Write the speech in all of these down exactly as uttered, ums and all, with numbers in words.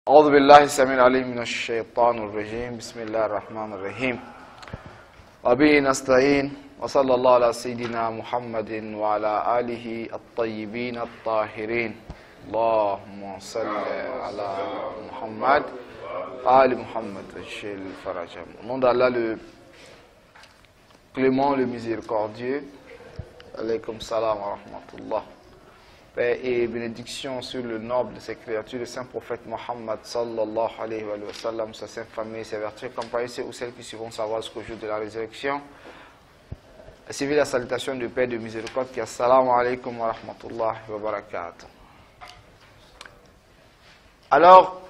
أعوذ بالله السميع العليم من الشيطان الرجيم بسم الله الرحمن الرحيم وبه نستعين وصلى الله على سيدنا محمد وعلى آله الطيبين الطاهرين اللهم صل على محمد آل محمد الشيل الفرج. Au nom d'Allah le clément, le miséricordieux. Alaykum salam wa rahmatullah. Paix et bénédiction sur le noble de ses créatures, le saint prophète Mohammed sallallahu alayhi wa sallam, sa sainte famille, ses vertus, compagnons ceux ou celles qui suivront sa voie jusqu'au jour de la résurrection. Suivez la salutation de paix et de miséricorde qui est assalamu alaykum wa rahmatullah wa barakatuh. Alors,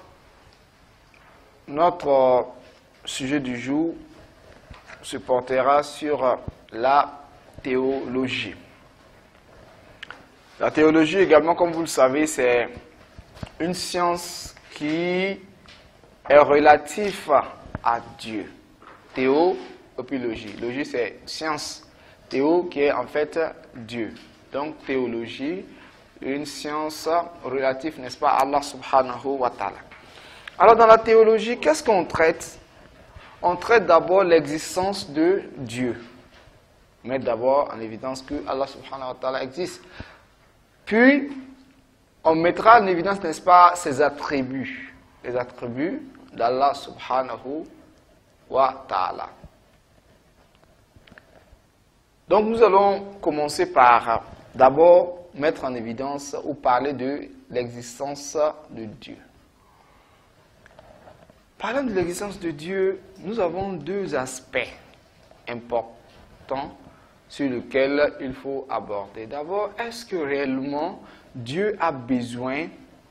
notre sujet du jour se portera sur la théologie. La théologie également, comme vous le savez, c'est une science qui est relative à Dieu. Théo, et puis logie. Logie, c'est science. Théo, qui est en fait Dieu. Donc, théologie, une science relative, n'est-ce pas, à Allah subhanahu wa ta'ala. Alors, dans la théologie, qu'est-ce qu'on traite? On traite d'abord l'existence de Dieu. Mettre d'abord en évidence que Allah subhanahu wa ta'ala existe. Puis, on mettra en évidence, n'est-ce pas, ses attributs. Les attributs d'Allah subhanahu wa ta'ala. Donc, nous allons commencer par d'abord mettre en évidence ou parler de l'existence de Dieu. Parlant de l'existence de Dieu, nous avons deux aspects importants sur lequel il faut aborder. D'abord, est-ce que réellement Dieu a besoin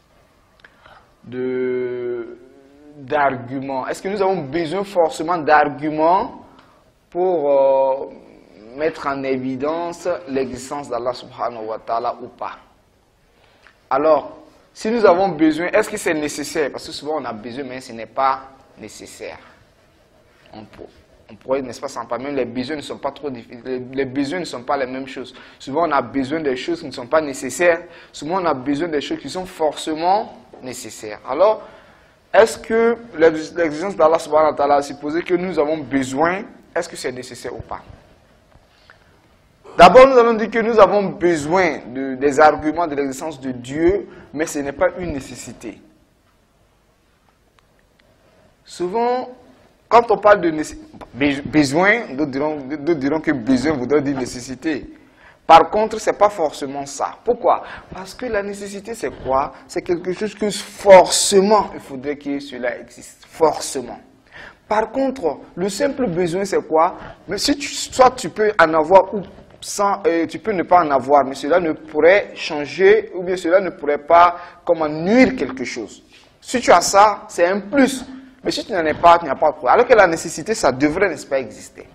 d'arguments? Est-ce que nous avons besoin forcément d'arguments pour euh, mettre en évidence l'existence d'Allah subhanahu wa ta'ala ou pas? Alors, si nous avons besoin, est-ce que c'est nécessaire? Parce que souvent on a besoin, mais ce n'est pas nécessaire. On peut. On pourrait, n'est-ce pas, s'en parler, même les besoins ne sont pas trop difficiles, les, les besoins ne sont pas les mêmes choses. Souvent, on a besoin des choses qui ne sont pas nécessaires. Souvent, on a besoin des choses qui sont forcément nécessaires. Alors, est-ce que l'existence d'Allah subhanahu wa ta'ala, supposé que nous avons besoin, est-ce que c'est nécessaire ou pas? D'abord, nous allons dire que nous avons besoin de, des arguments de l'existence de Dieu, mais ce n'est pas une nécessité. Souvent, quand on parle de besoin, d'autres diront, diront que besoin voudrait dire nécessité. Par contre, ce n'est pas forcément ça. Pourquoi? Parce que la nécessité, c'est quoi? C'est quelque chose que forcément, il faudrait que cela existe. Forcément. Par contre, le simple besoin, c'est quoi? Mais si tu, soit tu peux en avoir ou sans, euh, tu peux ne pas en avoir, mais cela ne pourrait changer ou bien cela ne pourrait pas comment nuire quelque chose. Si tu as ça, c'est un plus. Mais si tu n'en es pas, tu n'as pas de problème. Alors que la nécessité, ça devrait, n'est-ce pas, exister.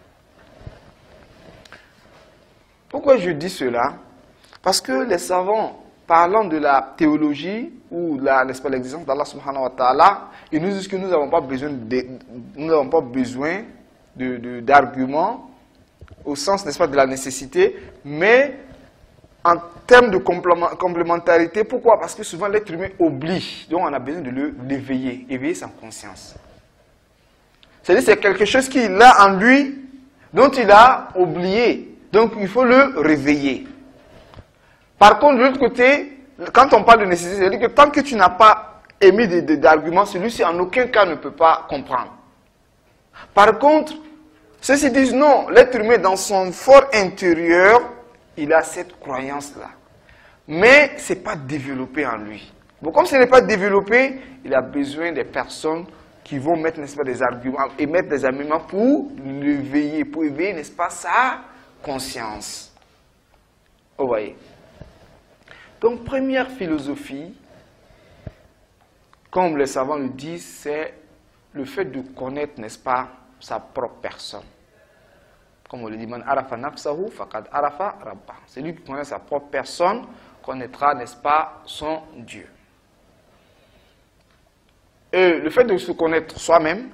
Pourquoi je dis cela? Parce que les savants, parlant de la théologie ou de la, n'est-ce pas, l'existence d'Allah subhanahu wa ta'ala, ils nous disent que nous n'avons pas besoin de, nous n'avons pas besoin de, de, d'arguments au sens, n'est-ce pas, de la nécessité, mais en termes de complémentarité. Pourquoi? Parce que souvent l'être humain oublie, donc on a besoin de l'éveiller, éveiller sa conscience. C'est-à-dire que c'est quelque chose qu'il a en lui, dont il a oublié, donc il faut le réveiller. Par contre, de l'autre côté, quand on parle de nécessité, c'est-à-dire que tant que tu n'as pas émis d'arguments, celui-ci en aucun cas ne peut pas comprendre. Par contre, ceux-ci disent non, l'être humain dans son fort intérieur, il a cette croyance-là. Mais ce n'est pas développé en lui. Bon, comme ce n'est pas développé, il a besoin des personnes qui vont mettre, n'est-ce pas, des arguments, et mettre des arguments pour l'éveiller, pour éveiller, n'est-ce pas, sa conscience. Vous voyez? Donc, première philosophie, comme les savants le disent, c'est le fait de connaître, n'est-ce pas, sa propre personne. Comme on le dit, man arafa nafsahu faqad arafa rabba. C'est lui qui connaît sa propre personne, connaîtra, n'est-ce pas, son Dieu. Et le fait de se connaître soi-même,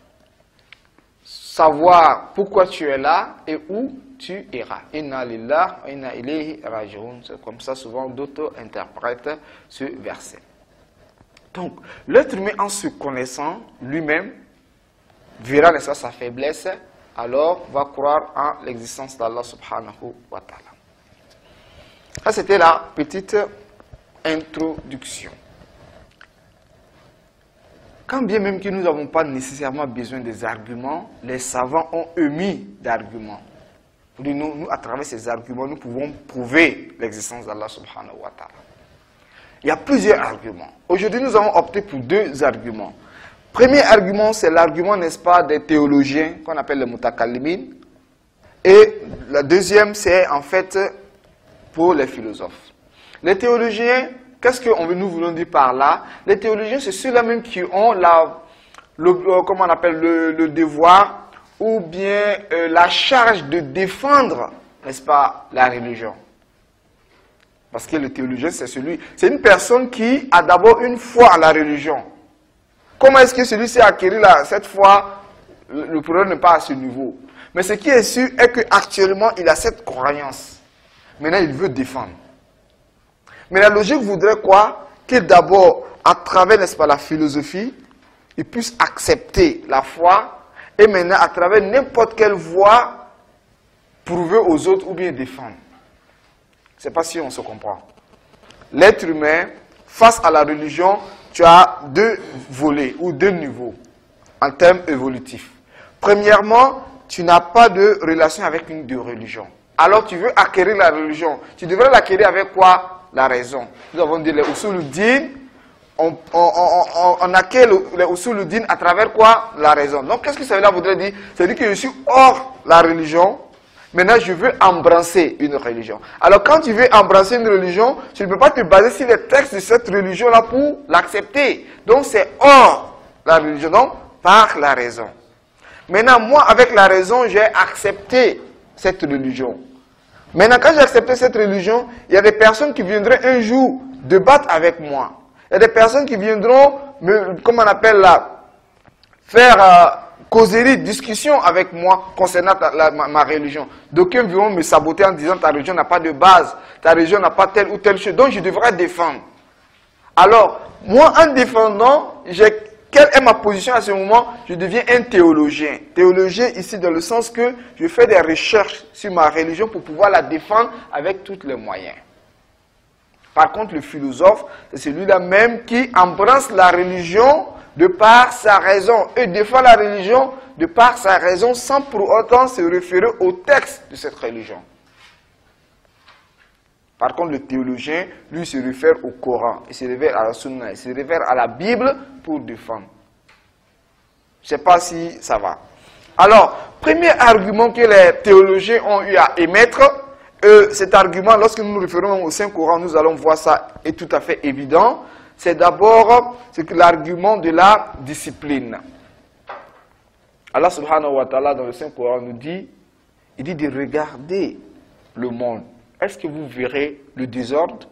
savoir pourquoi tu es là et où tu iras. Inna lillahi wa inna ilayhi raji'un. C'est comme ça souvent d'autres interprètent ce verset. Donc, l'être humain, en se connaissant lui-même, verra n'est-ce pas, sa faiblesse, alors va croire en l'existence d'Allah subhanahu wa ta'ala. Ça, c'était la petite introduction. Quand bien même que nous n'avons pas nécessairement besoin des arguments, les savants ont émis d'arguments. Nous, nous, à travers ces arguments, nous pouvons prouver l'existence d'Allah subhanahu wa ta'ala. Il y a plusieurs arguments. Aujourd'hui, nous avons opté pour deux arguments. Premier argument, c'est l'argument, n'est-ce pas, des théologiens, qu'on appelle les mutakallimin. Et la deuxième, c'est en fait pour les philosophes. Les théologiens, qu'est-ce que nous voulons dire par là? Les théologiens, c'est ceux-là même qui ont la, le, comment on appelle, le, le devoir ou bien euh, la charge de défendre, n'est-ce pas, la religion. Parce que le théologien, c'est celui, c'est une personne qui a d'abord une foi en la religion. Comment est-ce que celui-ci a acquis là, cette foi? Le, le problème n'est pas à ce niveau. Mais ce qui est sûr est qu'actuellement, il a cette croyance. Maintenant, il veut défendre. Mais la logique voudrait quoi? Qu'il d'abord, à travers, n'est-ce pas, la philosophie, il puisse accepter la foi, et maintenant, à travers n'importe quelle voie, prouver aux autres ou bien défendre. Je ne sais pas si on se comprend. L'être humain, face à la religion, tu as deux volets ou deux niveaux en termes évolutifs. Premièrement, tu n'as pas de relation avec une de religion. Alors tu veux acquérir la religion. Tu devrais l'acquérir avec quoi? La raison. Nous avons dit les usuluddin, on, on, on, on, on acquiert les usuluddin à travers quoi? La raison. Donc qu'est-ce que ça voudrait dire? Ça veut dire que je suis hors la religion. Maintenant, je veux embrasser une religion. Alors, quand tu veux embrasser une religion, tu ne peux pas te baser sur les textes de cette religion-là pour l'accepter. Donc, c'est hors la religion, donc par la raison. Maintenant, moi, avec la raison, j'ai accepté cette religion. Maintenant, quand j'ai accepté cette religion, il y a des personnes qui viendraient un jour débattre avec moi. Il y a des personnes qui viendront, me, comment on appelle là, faire... Euh, causerie, discussion avec moi concernant ta, la, ma, ma religion. D'aucuns vont me saboter en disant ta religion n'a pas de base, ta religion n'a pas telle ou telle chose, donc je devrais défendre. Alors, moi en défendant, quelle est ma position à ce moment? Je deviens un théologien. Théologien ici dans le sens que je fais des recherches sur ma religion pour pouvoir la défendre avec tous les moyens. Par contre, le philosophe, c'est celui-là même qui embrasse la religion de par sa raison, et défend la religion de par sa raison sans pour autant se référer au texte de cette religion. Par contre, le théologien, lui, se réfère au Coran, il se réfère à la Sunna, il se réfère à la Bible pour défendre. Je ne sais pas si ça va. Alors, premier argument que les théologiens ont eu à émettre, euh, cet argument, lorsque nous nous référons au Saint-Coran, nous allons voir ça, est tout à fait évident. C'est d'abord l'argument de la discipline. Allah subhanahu wa ta'ala dans le Saint-Coran nous dit, il dit de regarder le monde. Est-ce que vous verrez le désordre?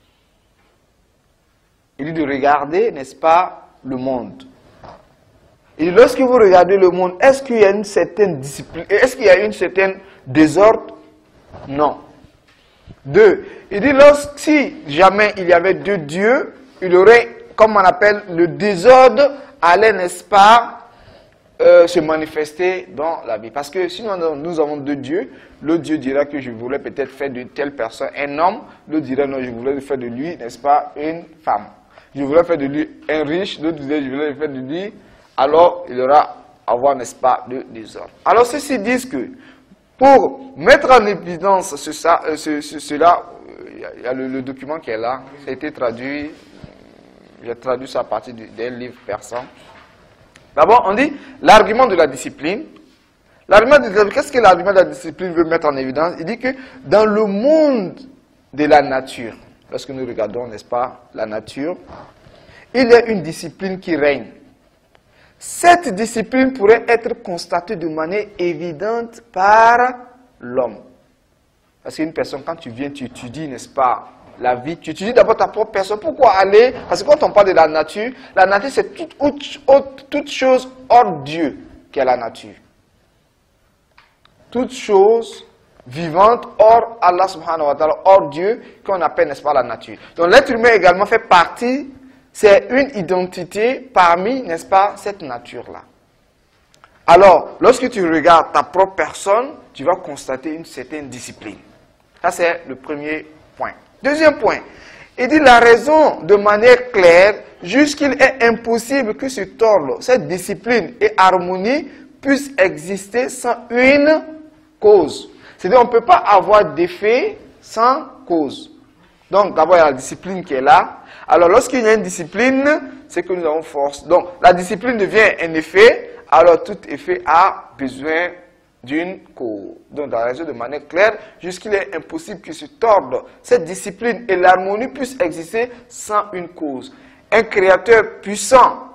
Il dit de regarder, n'est-ce pas, le monde. Et lorsque vous regardez le monde, est-ce qu'il y a une certaine discipline? Est-ce qu'il y a une certaine désordre? Non. Deux, il dit, lorsque, si jamais il y avait deux dieux, il y aurait, comme on appelle, le désordre allait, n'est-ce pas, euh, se manifester dans la vie. Parce que sinon, nous avons deux dieux. L'autre Dieu dira que je voulais peut-être faire de telle personne un homme. L'autre dira non, je voulais faire de lui, n'est-ce pas, une femme. Je voulais faire de lui un riche. L'autre dira je voulais faire de lui. Alors, il y aura avoir, n'est-ce pas, de désordre. Alors, ceux-ci disent que pour mettre en évidence ce, ça, euh, ce, ce, cela, il euh, y a le, le document qui est là, ça a été traduit. J'ai traduit ça à partir d'un livre persan. D'abord, on dit l'argument de la discipline. L'argument de la discipline, qu'est-ce que l'argument de la discipline veut mettre en évidence? Il dit que dans le monde de la nature, lorsque nous regardons, n'est-ce pas, la nature, il y a une discipline qui règne. Cette discipline pourrait être constatée de manière évidente par l'homme. Parce qu'une personne, quand tu viens, tu étudies, n'est-ce pas, la vie, tu étudies d'abord ta propre personne. Pourquoi aller? Parce que quand on parle de la nature, la nature c'est toute, toute, toute chose hors Dieu qui est la nature. Toute chose vivante hors Allah subhanahu wa ta'ala, hors Dieu, qu'on appelle, n'est-ce pas, la nature. Donc l'être humain également fait partie, c'est une identité parmi, n'est-ce pas, cette nature-là. Alors, lorsque tu regardes ta propre personne, tu vas constater une certaine discipline. Ça, c'est le premier point. Deuxième point, il dit la raison de manière claire, jusqu'il est impossible que cet ordre, cette discipline et harmonie puissent exister sans une cause. C'est-à-dire qu'on ne peut pas avoir d'effet sans cause. Donc, d'abord, il y a la discipline qui est là. Alors, lorsqu'il y a une discipline, c'est que nous avons force. Donc, la discipline devient un effet, alors tout effet a besoin d'une cause. Donc, dans la raison de manière claire, jusqu'il est impossible que cet ordre, cette discipline et l'harmonie puissent exister sans une cause. Un créateur puissant,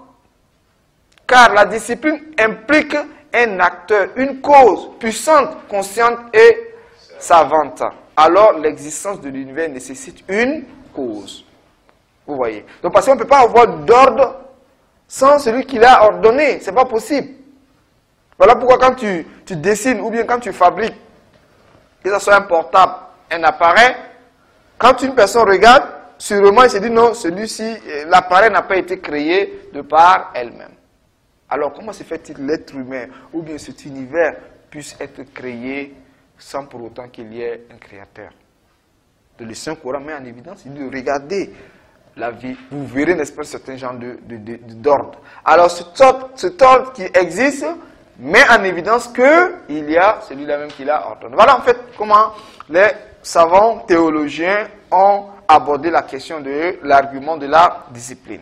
car la discipline implique un acteur, une cause puissante, consciente et savante. Alors, l'existence de l'univers nécessite une cause. Vous voyez. Donc, parce qu'on ne peut pas avoir d'ordre sans celui qui l'a ordonné. Ce n'est pas possible. Voilà pourquoi quand tu, tu dessines ou bien quand tu fabriques, que ce soit un portable, un appareil, quand une personne regarde, sûrement il se dit non, celui-ci, l'appareil n'a pas été créé de par elle-même. Alors, comment se fait-il l'être humain ou bien cet univers puisse être créé sans pour autant qu'il y ait un créateur? Le Saint-Coran met en évidence, il dit regardez la vie, vous verrez, n'est-ce pas, certains genres d'ordre. De, de, de, Alors, cet ordre, cet ordre qui existe met en évidence qu'il y a celui-là même qui l'a ordonné. Voilà en fait comment les savants théologiens ont abordé la question de l'argument de la discipline.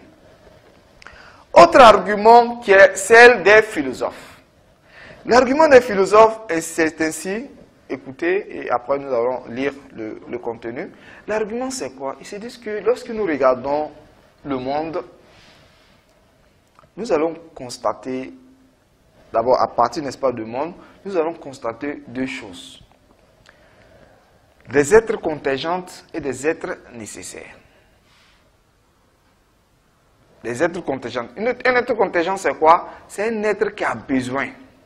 Autre argument qui est celle des philosophes. L'argument des philosophes, c'est ainsi, écoutez, et après nous allons lire le, le contenu. L'argument c'est quoi? Ils se disent que lorsque nous regardons le monde, nous allons constater, d'abord à partir, n'est-ce pas, du monde, nous allons constater deux choses. Des êtres contingents et des êtres nécessaires. Des êtres contingents. Un être contingent, c'est quoi? C'est un être qui a besoin.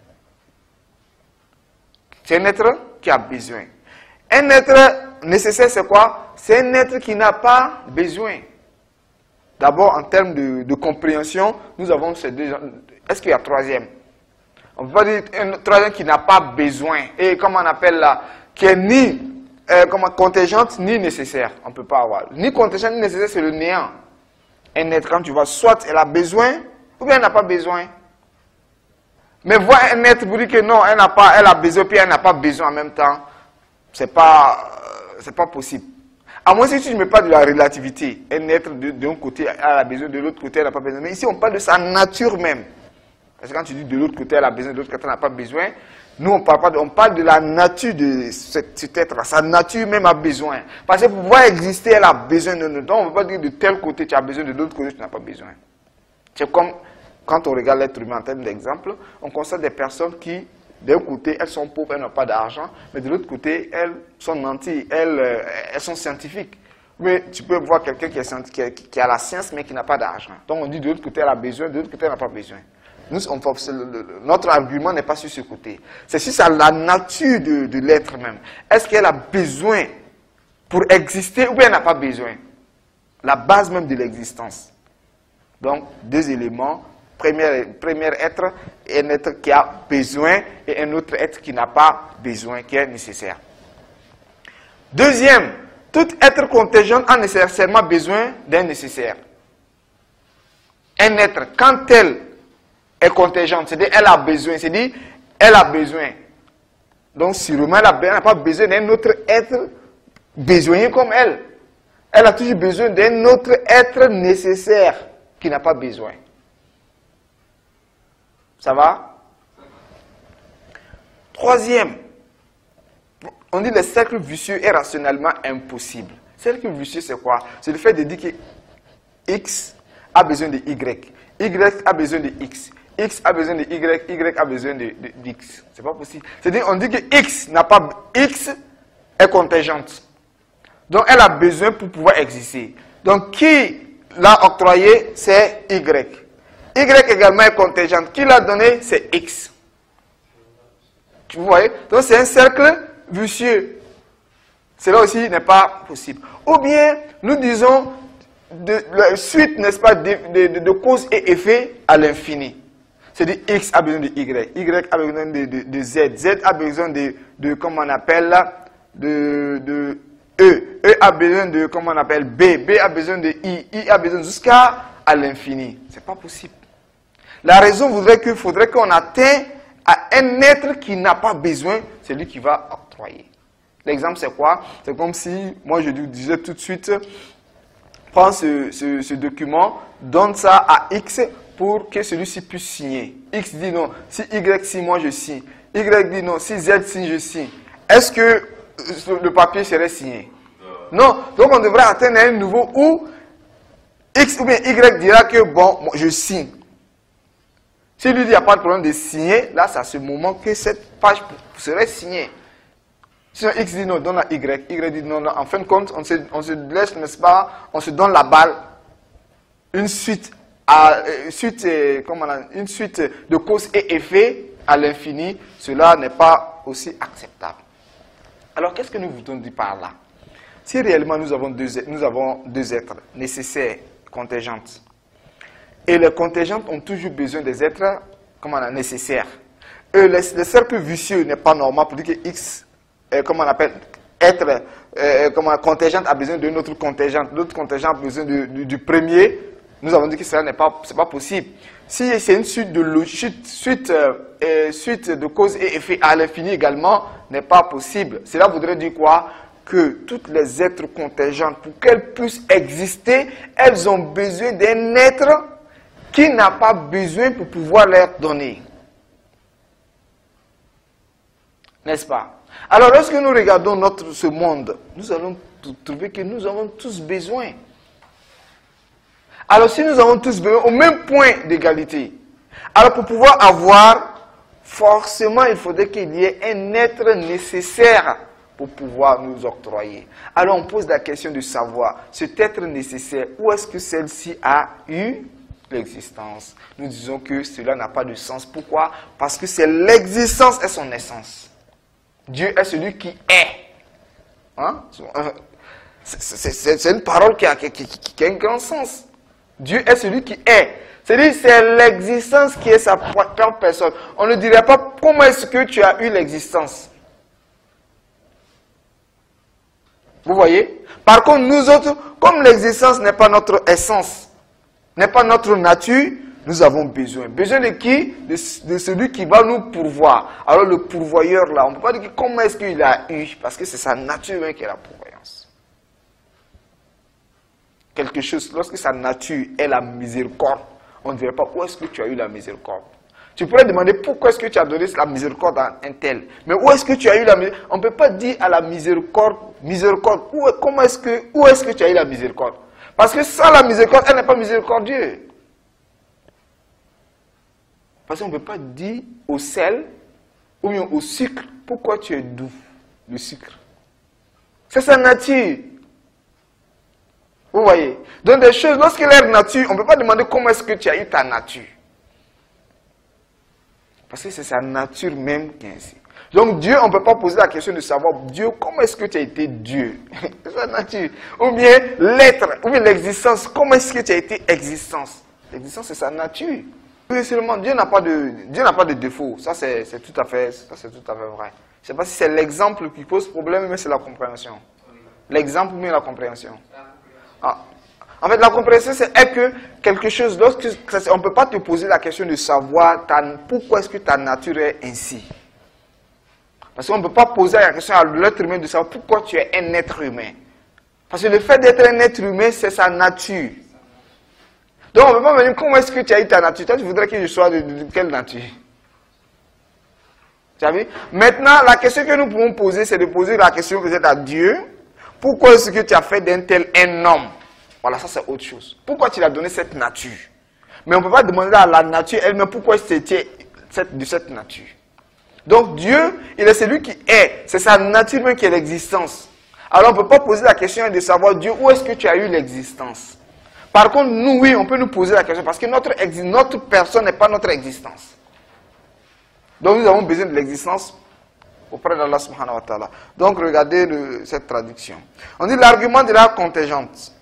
C'est un être qui a besoin. Un être nécessaire, c'est quoi? C'est un être qui n'a pas besoin. D'abord, en termes de, de compréhension, nous avons ces deux. Est-ce qu'il y a un troisième? On ne peut pas dire un troisième qui n'a pas besoin. Et comment on appelle là? Qui est ni euh, comment, contingente ni nécessaire. On ne peut pas avoir. Ni contingente ni nécessaire, c'est le néant. Un être, quand tu vois, soit elle a besoin, ou bien elle n'a pas besoin. Mais voir un être pour dire que non, elle n'a pas, elle a besoin, puis elle n'a pas besoin en même temps, c'est pas, euh, c'est pas possible. À moins si tu ne mets pas de la relativité, un être d'un côté elle a besoin, de l'autre côté elle n'a pas besoin. Mais ici on parle de sa nature même. Parce que quand tu dis de l'autre côté elle a besoin, de l'autre côté elle n'a pas besoin, nous on parle pas de, on parle de la nature de cet, cet être-là. Sa nature même a besoin. Parce que pour pouvoir exister, elle a besoin de nous. Donc on ne peut pas dire de tel côté tu as besoin, de l'autre côté tu n'as pas besoin. C'est comme quand on regarde l'être humain en termes d'exemple, on constate des personnes qui, d'un côté, elles sont pauvres, elles n'ont pas d'argent, mais de l'autre côté, elles sont nanties, elles, euh, elles sont scientifiques. Mais tu peux voir quelqu'un qui, qui, qui a la science, mais qui n'a pas d'argent. Donc on dit de l'autre côté, elle a besoin, de l'autre côté, elle n'a pas besoin. Nous, on, notre argument n'est pas sur ce côté. C'est sur la nature de, de l'être même. Est-ce qu'elle a besoin pour exister ou bien elle n'a pas besoin? La base même de l'existence. Donc, deux éléments. Premier, premier être, un être qui a besoin et un autre être qui n'a pas besoin, qui est nécessaire. Deuxième, tout être contingent a nécessairement besoin d'un nécessaire. Un être, quand elle est contingente, c'est-à-dire elle a besoin, c'est-à-dire elle a besoin. Donc, sûrement, elle n'a pas besoin d'un autre être besogneux comme elle. Elle a toujours besoin d'un autre être nécessaire qui n'a pas besoin. Ça va? Troisième, on dit le cercle vicieux est rationnellement impossible. Cercle vicieux, c'est quoi? C'est le fait de dire que X a besoin de Y, Y a besoin de X, X a besoin de Y, Y a besoin de, de, de X. C'est pas possible. C'est-à-dire, on dit que X n'a pas, X est contingente. Donc, elle a besoin pour pouvoir exister. Donc, qui l'a octroyé, c'est Y. Y également est contingente. Qui l'a donné, c'est X. Vous voyez? Donc c'est un cercle vicieux. Cela aussi n'est pas possible. Ou bien, nous disons, de, la suite, n'est-ce pas, de, de, de, de cause et effet à l'infini. C'est-à-dire X a besoin de Y, Y a besoin de, de, de Z, Z a besoin de, de comment on appelle, de, de E, E a besoin de, comment on appelle, B, B a besoin de I, I a besoin jusqu'à à l'infini. C'est pas possible. La raison voudrait qu'il faudrait qu'on atteigne à un être qui n'a pas besoin, c'est lui qui va octroyer. L'exemple c'est quoi? C'est comme si, moi je lui disais tout de suite, prends ce, ce, ce document, donne ça à X pour que celui-ci puisse signer. X dit non, si Y signe, moi je signe. Y dit non, si Z signe, je signe. Est-ce que le papier serait signé? Non. Donc on devrait atteindre un niveau où X ou bien Y dira que bon, je signe. Si lui dit qu'il n'y a pas de problème de signer, là c'est à ce moment que cette page serait signée. Sinon X dit non, donne à Y. Y dit non, non. En fin de compte, on se, on se laisse, n'est-ce pas, on se donne la balle. Une suite, à, suite, comment on une suite de cause et effet à l'infini, cela n'est pas aussi acceptable. Alors qu'est-ce que nous voulons dire par là? Si réellement nous avons deux, nous avons deux êtres nécessaires, contingentes, et les contingentes ont toujours besoin des êtres comment on, nécessaires, et le, le cercle vicieux n'est pas normal pour dire que X, euh, comment on appelle, être euh, comment, contingente a besoin d'une autre contingente, l'autre contingente a besoin de, de, du premier, nous avons dit que cela n'est pas, c'est pas possible. Si c'est une suite de logique, suite, euh, suite de cause et effet à l'infini également, n'est pas possible. Cela voudrait dire quoi? Que toutes les êtres contingentes, pour qu'elles puissent exister, elles ont besoin d'un être qui n'a pas besoin pour pouvoir leur donner. N'est-ce pas? Alors lorsque nous regardons notre, ce monde, nous allons trouver que nous avons tous besoin. Alors si nous avons tous besoin au même point d'égalité, alors pour pouvoir avoir, forcément il faudrait qu'il y ait un être nécessaire pour pouvoir nous octroyer. Alors on pose la question de savoir, cet être nécessaire, où est-ce que celle-ci a eu l'existence? Nous disons que cela n'a pas de sens. Pourquoi? Parce que c'est l'existence et son essence. Dieu est celui qui est. Hein? C'est une parole qui a, qui, qui, qui a un grand sens. Dieu est celui qui est. C'est-à-dire c'est l'existence qui est sa propre personne. On ne dirait pas comment est-ce que tu as eu l'existence. Vous voyez? Par contre, nous autres, comme l'existence n'est pas notre essence, n'est pas notre nature, nous avons besoin. Besoin de qui? De, de celui qui va nous pourvoir. Alors le pourvoyeur là, on ne peut pas dire comment est-ce qu'il a eu, parce que c'est sa nature même qui est la pourvoyance. Quelque chose, lorsque sa nature est la miséricorde, on ne dirait pas où est-ce que tu as eu la miséricorde. Tu pourrais demander pourquoi est-ce que tu as donné la miséricorde à un tel. Mais où est-ce que tu as eu la miséricorde? On ne peut pas dire à la miséricorde, miséricorde, où, comment est-ce que, où est-ce que tu as eu la miséricorde? Parce que sans la miséricorde, elle n'est pas miséricordieuse. Parce qu'on ne peut pas dire au sel ou bien au sucre, pourquoi tu es doux, le sucre. C'est sa nature. Vous voyez? Donc des choses, lorsqu'elle est nature, on ne peut pas demander comment est-ce que tu as eu ta nature. Parce que c'est sa nature même qui est ainsi. Donc Dieu, on ne peut pas poser la question de savoir, Dieu, comment est-ce que tu as été Dieu? C'est sa nature. Ou bien l'être, ou bien l'existence, comment est-ce que tu as été existence? L'existence, c'est sa nature. Oui, seulement, Dieu n'a pas de, Dieu n'a pas de défaut. Ça, c'est tout à fait, ça, c'est tout à fait vrai. Je ne sais pas si c'est l'exemple qui pose problème, mais c'est la compréhension. L'exemple ou bien la compréhension. Ah. En fait, la compréhension, c'est que quelque chose, lorsque, on ne peut pas te poser la question de savoir ta, pourquoi est-ce que ta nature est ainsi. Parce qu'on ne peut pas poser la question à l'être humain de savoir pourquoi tu es un être humain. Parce que le fait d'être un être humain, c'est sa nature. Donc on ne peut pas me dire comment est-ce que tu as eu ta nature. Toi, tu voudrais que je sois de, de, de quelle nature? Tu as vu? Maintenant, la question que nous pouvons poser, c'est de poser la question peut-être à Dieu. Pourquoi est-ce que tu as fait d'un tel un homme? Voilà, ça c'est autre chose. Pourquoi tu lui as donné cette nature? Mais on ne peut pas demander à la nature elle-même pourquoi c'était de cette nature. Donc Dieu, il est celui qui est. C'est sa nature même qui est l'existence. Alors on ne peut pas poser la question de savoir Dieu, où est-ce que tu as eu l'existence? Par contre, nous, oui, on peut nous poser la question parce que notre, notre personne n'est pas notre existence. Donc nous avons besoin de l'existence auprès d'Allah subhanahu wa ta'ala. Donc regardez le, cette traduction. On dit l'argument de la contingente.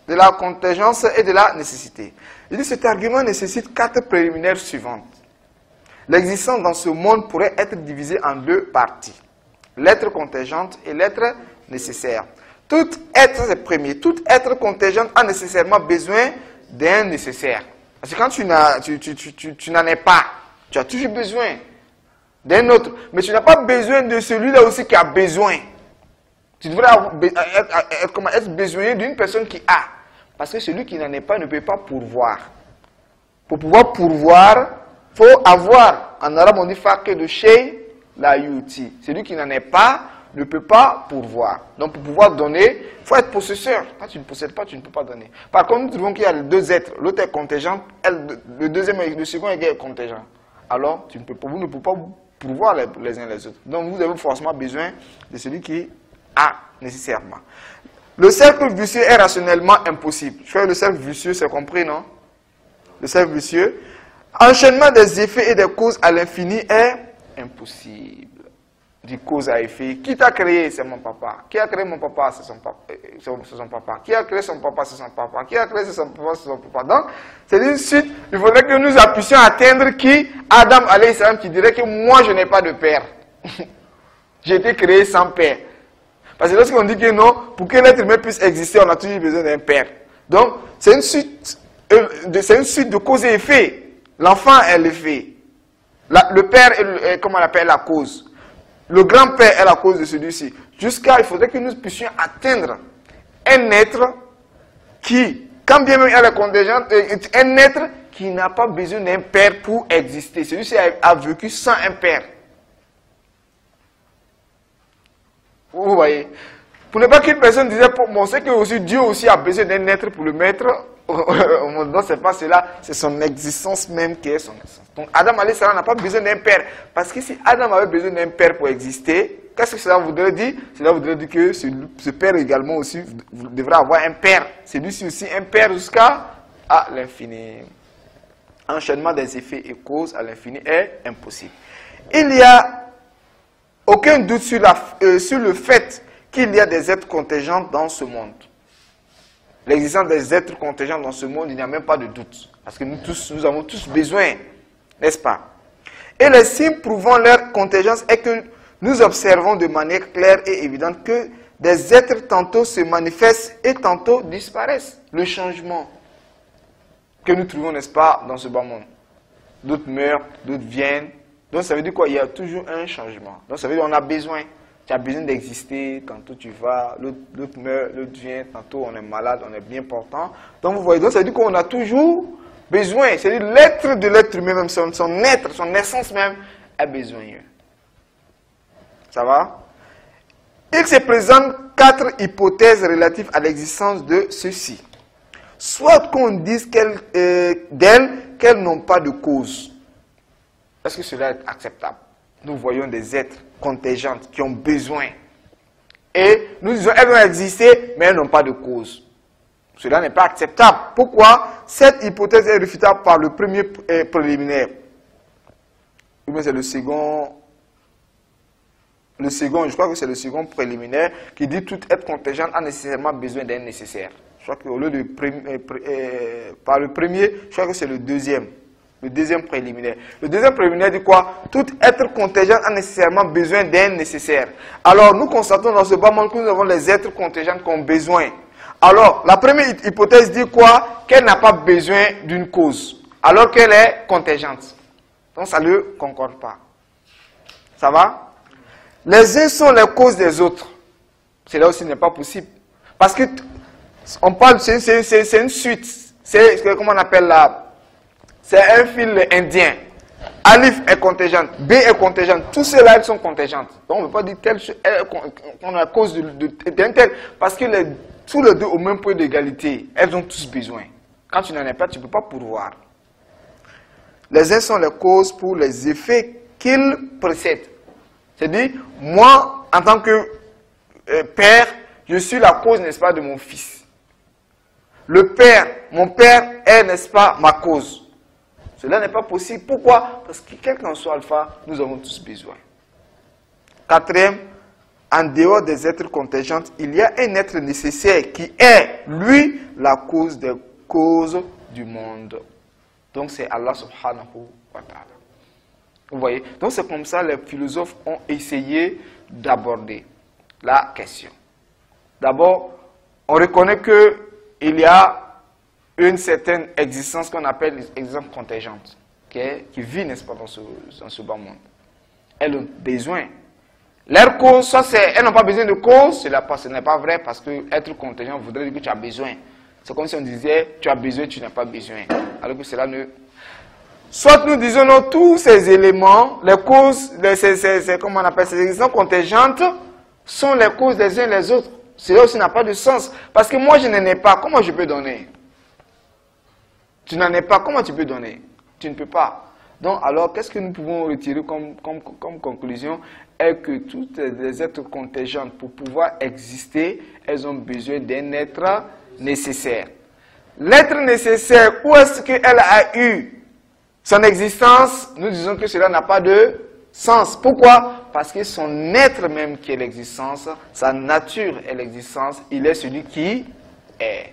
de la contingence et de la nécessité. Il dit cet argument nécessite quatre préliminaires suivantes. L'existence dans ce monde pourrait être divisée en deux parties. L'être contingente et l'être nécessaire. Tout être, c'est premier, tout être contingent a nécessairement besoin d'un nécessaire. Parce que quand tu n'en tu, tu, tu, tu, tu es pas, tu as toujours besoin d'un autre. Mais tu n'as pas besoin de celui-là aussi qui a besoin. Tu devrais avoir, être, être, être besoin d'une personne qui a. Parce que celui qui n'en est pas ne peut pas pourvoir. Pour pouvoir pourvoir, il faut avoir. En arabe, on dit faqe de shay la yuti. Celui qui n'en est pas ne peut pas pourvoir. Donc, pour pouvoir donner, il faut être possesseur. Quand tu ne possèdes pas, tu ne peux pas donner. Par contre, nous trouvons qu'il y a deux êtres. L'autre est contingent, elle, le deuxième et le second est contingent. Alors, tu ne peux pas, vous ne pouvez pas pourvoir les, les uns les autres. Donc, vous avez forcément besoin de celui qui a nécessairement. Le cercle vicieux est rationnellement impossible. Je fais le cercle vicieux, c'est compris, non? Le cercle vicieux. Enchaînement des effets et des causes à l'infini est impossible. Du cause à effet. Qui t'a créé? C'est mon papa. Qui a créé mon papa? C'est son papa. C'est son papa. Qui a créé son papa? C'est son papa. Qui a créé son papa? C'est son papa. Donc, c'est une suite. Il faudrait que nous appuyions à atteindre qui? Adam alayhi salam qui dirait que moi je n'ai pas de père. J'ai été créé sans père. Parce que lorsqu'on dit que non, pour que l'être humain puisse exister, on a toujours besoin d'un père. Donc, c'est une suite, euh, c'est une suite de cause et effet. L'enfant est l'effet. Le père est, le, est, comment on appelle, la cause. Le grand-père est la cause de celui-ci. Jusqu'à, il faudrait que nous puissions atteindre un être qui, quand bien même elle est contingente, un être qui n'a pas besoin d'un père pour exister. Celui-ci a, a vécu sans un père. Vous voyez? Pour ne pas qu'une personne disait, bon, c'est que aussi Dieu aussi a besoin d'un être pour le mettre au monde. Non, c'est pas cela, c'est son existence même qui est son essence. Donc Adam alayhi salam n'a pas besoin d'un père. Parce que si Adam avait besoin d'un père pour exister, qu'est-ce que cela voudrait dire? Cela voudrait dire que ce, ce père également aussi devrait avoir un père. C'est lui aussi un père jusqu'à à l'infini. Enchaînement des effets et causes à l'infini est impossible. Il y a aucun doute sur, la, euh, sur le fait qu'il y a des êtres contingents dans ce monde. L'existence des êtres contingents dans ce monde, il n'y a même pas de doute. Parce que nous tous, nous avons tous besoin, n'est-ce pas? Et les signes prouvant leur contingence est que nous observons de manière claire et évidente que des êtres tantôt se manifestent et tantôt disparaissent. Le changement que nous trouvons, n'est-ce pas, dans ce bas monde. D'autres meurent, d'autres viennent. Donc ça veut dire quoi? Il y a toujours un changement. Donc ça veut dire qu'on a besoin. Tu as besoin d'exister, tantôt tu vas, l'autre meurt, l'autre vient, tantôt on est malade, on est bien portant. Donc vous voyez, donc ça veut dire qu'on a toujours besoin. C'est-à-dire l'être de l'être humain, même son, son être, son essence même, a besoin. Ça va? Il se présente quatre hypothèses relatives à l'existence de ceux-ci. Soit qu'on dise qu'elles, euh, d'elles qu'elles n'ont pas de cause. Est-ce que cela est acceptable? Nous voyons des êtres contingentes qui ont besoin. Et nous disons elles vont exister, mais elles n'ont pas de cause. Cela n'est pas acceptable. Pourquoi? Cette hypothèse est réfutable par le premier préliminaire. Ou bien c'est le second. Le second, je crois que c'est le second préliminaire qui dit tout être contingent a nécessairement besoin d'un nécessaire. Je crois qu'au lieu de euh, euh, par le premier, je crois que c'est le deuxième. Le deuxième préliminaire. Le deuxième préliminaire dit quoi? Tout être contingent a nécessairement besoin d'un nécessaire. Alors, nous constatons dans ce bas monde que nous avons les êtres contingents qui ont besoin. Alors, la première hypothèse dit quoi? Qu'elle n'a pas besoin d'une cause, alors qu'elle est contingente. Donc, ça ne concorde pas. Ça va? Les uns sont les causes des autres. Cela aussi n'est pas possible. Parce que, on parle, c'est une suite. C'est, comment on appelle là? C'est un fil indien. Alif est contingente, B est contingente. Tous ceux-là, elles sont contingentes. Donc, on ne peut pas dire telle qu'on a cause d'un tel. Parce que les, tous les deux au même point d'égalité, elles ont tous besoin. Quand tu n'en as pas, tu ne peux pas pourvoir. Les uns sont les causes pour les effets qu'ils précèdent. C'est-à-dire, moi, en tant que euh, père, je suis la cause, n'est-ce pas, de mon fils. Le père, mon père est, n'est-ce pas, ma cause. Cela n'est pas possible. Pourquoi? Parce que quel qu'en soit alpha, nous avons tous besoin. Quatrième, en dehors des êtres contingents, il y a un être nécessaire qui est lui, la cause des causes du monde. Donc c'est Allah subhanahu wa ta'ala. Vous voyez? Donc c'est comme ça que les philosophes ont essayé d'aborder la question. D'abord, on reconnaît qu'il y a une certaine existence qu'on appelle l'existence contingente, okay, qui vit, n'est-ce pas, dans ce, dans ce bas monde. Elles ont besoin. Leur cause, soit c'est, elles n'ont pas besoin de cause, ce n'est pas vrai, parce que être contingent voudrait dire que tu as besoin. C'est comme si on disait, tu as besoin, tu n'as pas besoin. Alors que cela ne... Soit nous disons, non, tous ces éléments, les causes, les, ces, ces, ces, comment on appelle, ces existences contingentes, sont les causes des uns et les autres. Cela aussi n'a pas de sens. Parce que moi, je n'en ai pas. Comment je peux donner? Tu n'en es pas. Comment tu peux donner? Tu ne peux pas. Donc, alors, qu'est-ce que nous pouvons retirer comme, comme, comme conclusion? Est que toutes les êtres contingentes, pour pouvoir exister, elles ont besoin d'un être nécessaire. L'être nécessaire, où est-ce qu'elle a eu son existence? Nous disons que cela n'a pas de sens. Pourquoi? Parce que son être même qui est l'existence, sa nature est l'existence, il est celui qui est.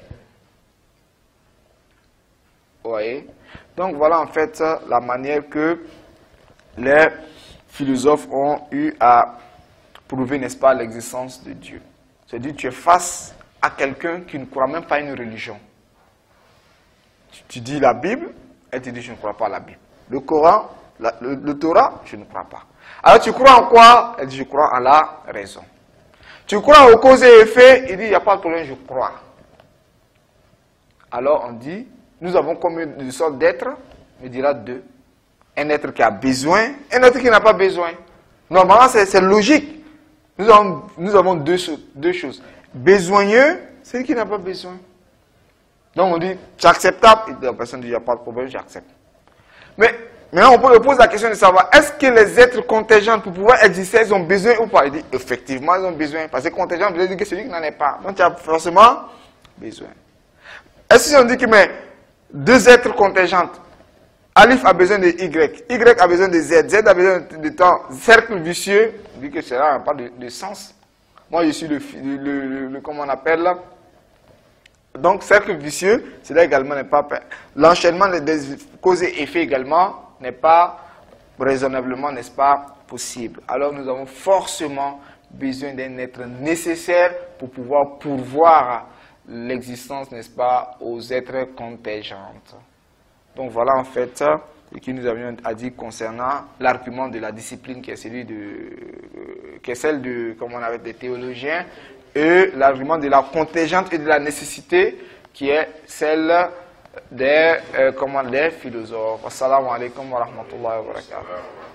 Vous voyez? Donc voilà en fait la manière que les philosophes ont eu à prouver, n'est-ce pas, l'existence de Dieu. C'est-à-dire tu es face à quelqu'un qui ne croit même pas à une religion. Tu, tu dis la Bible, elle te dit je ne crois pas à la Bible. Le Coran, la, le, le Torah, je ne crois pas. Alors tu crois en quoi? Elle dit je crois en la raison. Tu crois aux causes et effets? Il dit il n'y a pas de problème, je crois. Alors on dit nous avons combien de sortes d'êtres? Il dira deux. Un être qui a besoin, un être qui n'a pas besoin. Normalement c'est logique. Nous avons, nous avons deux, deux choses. Besoigneux, c'est celui qui n'a pas besoin. Donc on dit c'est acceptable. La personne dit il n'y a pas de problème, j'accepte. Mais maintenant, on peut poser la question de savoir, est-ce que les êtres contingents, pour pouvoir exister, ils ont besoin ou pas? Il dit, effectivement, ils ont besoin. Parce que contingent veut dire que celui qui n'en est pas. Donc, tu as forcément besoin. Est-ce qu'on dit que mais, deux êtres contingents, Alif a besoin de Y, Y a besoin de Z, Z a besoin de temps, cercle vicieux, on dit que cela n'a pas de, de sens. Moi, je suis le, le, le, le comment on appelle là. Donc, cercle vicieux, cela également n'est pas... L'enchaînement des causes et effets également n'est pas raisonnablement, n'est-ce pas, possible. Alors, nous avons forcément besoin d'un être nécessaire pour pouvoir pourvoir l'existence, n'est-ce pas, aux êtres contingentes. Donc, voilà en fait ce que nous avions à dire concernant l'argument de la discipline qui est celui de... qui est celle de, comme on avait des théologiens, et l'argument de la contingente et de la nécessité qui est celle des, euh, comment, des philosophes. Assalamu alaikum wa rahmatullahi wa barakatuh.